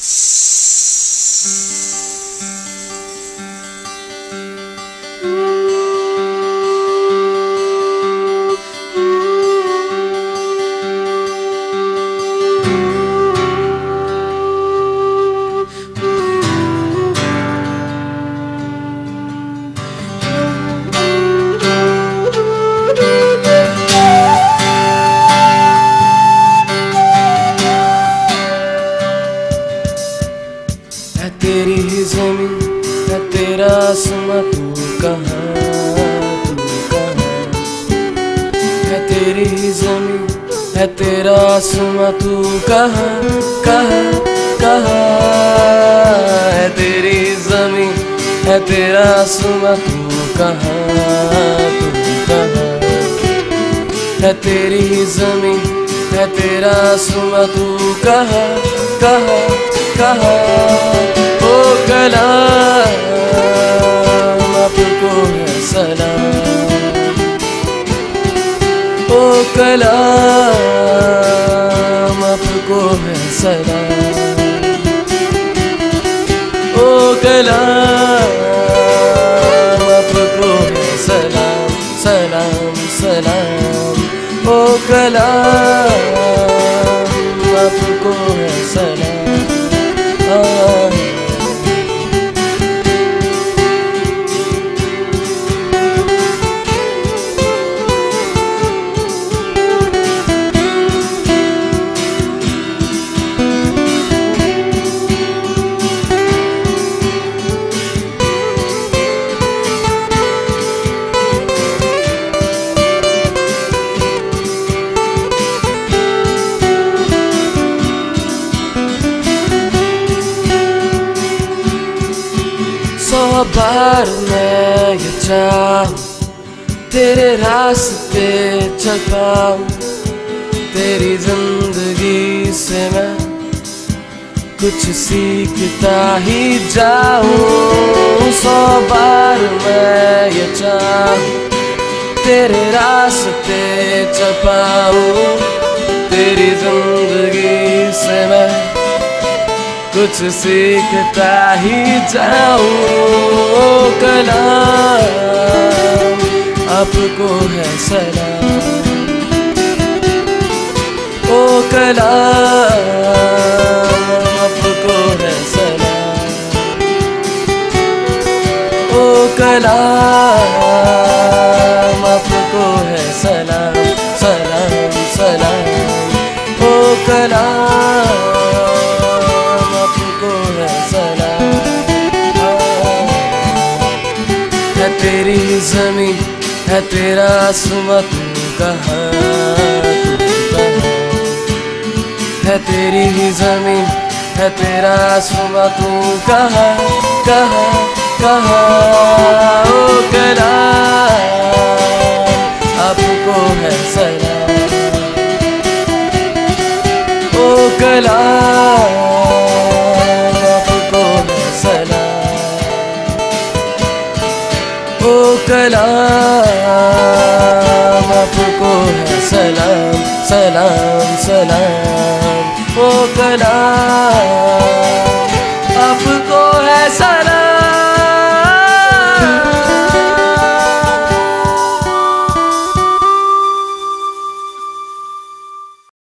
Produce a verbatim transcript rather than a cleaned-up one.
तू कहाँ कहाँ कहाँ है तेरी ज़मीं है तेरा आसमां तू कहाँ तू कहाँ है तेरी ज़मीं है तेरा आसमां तू कहाँ कहाँ कहाँ ओ कलाम आपको है सलाम ओ कलाम आपको है सलाम ओ कलाम आपको है सलाम सलाम सलाम ओ कलाम आपको है सलाम आ बार मैं ये चाहूं तेरे रास्ते चल पाऊं तेरी जिंदगी से मैं कुछ सीखता ही जाऊं सौ बार मैं ये चाहूं तेरे रास्ते चल पाऊं तेरी जिंदगी से मैं कुछ सीखता ही जाऊं ओ कलाम आपको है सलाम ओ कलाम आपको है सलाम ओ कलाम आपको है सलाम सलाम सलाम ओ कलाम तेरी ज़मीं है तेरा आसमां तू कहाँ तू कहाँ है तेरी ज़मीं है तेरा आसमां तू कहाँ कहाँ कहाँ ओ कलाम आपको है सलाम ओ कलाम आपको है सलाम ओ कलाम आपको है सलाम सलाम सलाम ओ कलाम